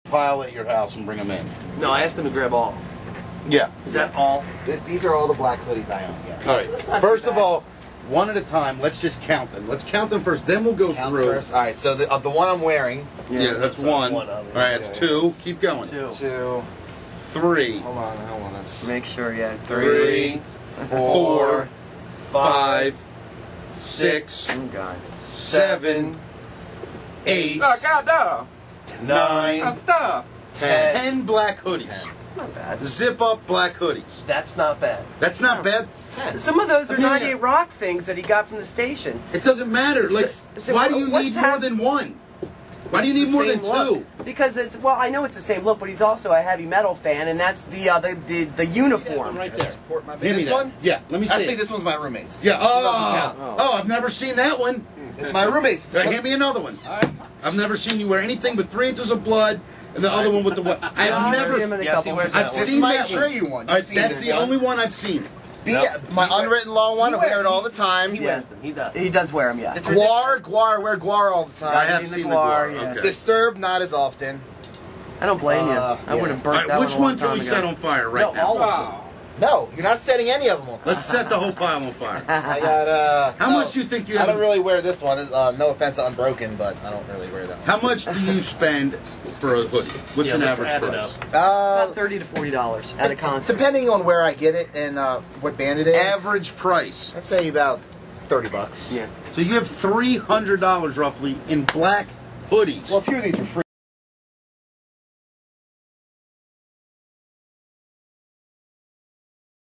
pile at your house and bring them in. No, I asked him to grab all. Yeah. Is that all? These are all the black hoodies I own, yes. All right. First of all, one at a time. Let's just count them. Let's count them first. Then we'll go through. First. All right. So the one I'm wearing. Yeah, that's one. All right, that's two. Keep going. Two. Three. Hold on. Let's Make sure, yeah. Three. Four. 5. 6. Oh, God. 7. 8. 9. 10 black hoodies. That's not bad. Zip up black hoodies. That's not bad. That's not bad. Some of those are 98 Rock things that he got from the station. It doesn't matter. Like, So why do you what's need more than one? Why do you need more than two? Because it's, well, I know it's the same look, but he's also a heavy metal fan, and that's the uniform. Right there. support my Give me this that. one. Yeah, let me see. Actually, it. this one's my roommate's. Yeah. This doesn't count. Oh, I've never seen that one. It's my roommate's. Hand me another one. I've never seen you wear anything but 3 inches of blood, and the other one with the what? I've never. Yes, he wears that I've one. seen my that tree one. All right, that's the only one I've seen. My unwritten law one. I wear it all the time. He wears them. He does. He does wear them, yeah. Guar, I wear guar all the time. I have seen the guar. yeah. Okay. Disturbed, not as often. I don't blame you. I would have burnt All that right, which one a long one can time we ago. set on fire right now? All of them. No, you're not setting any of them on fire. Let's set the whole pile on fire. I got, How much do you think you have? I don't really wear this one. No offense to Unbroken, but I don't really wear that one. How much do you spend for a hoodie? What's an let's average add it price? About $30 to $40 at a concert. Depending on where I get it and what band it is. Average price. I'd say about $30. Yeah. So you have $300 roughly in black hoodies. Well, a few of these are free.